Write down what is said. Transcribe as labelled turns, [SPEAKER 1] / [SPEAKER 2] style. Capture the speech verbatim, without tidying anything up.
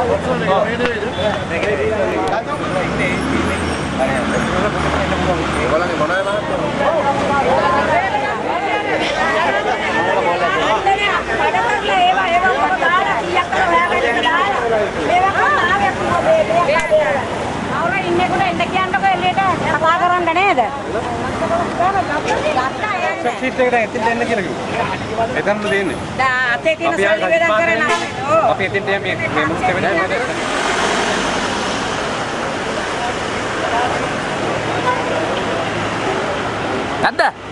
[SPEAKER 1] Sheet එක දැන් එතෙන් දෙන්න කියලා කිව්වා. එතනද දෙන්නේ.
[SPEAKER 2] දැන් අතේ තියෙන සල්ලි බෙදන් කරේ නැහැ. ඔව්.
[SPEAKER 1] අපි එතෙන්ට මේ මේ මුස්ත වෙන්නේ.
[SPEAKER 3] නැද්ද?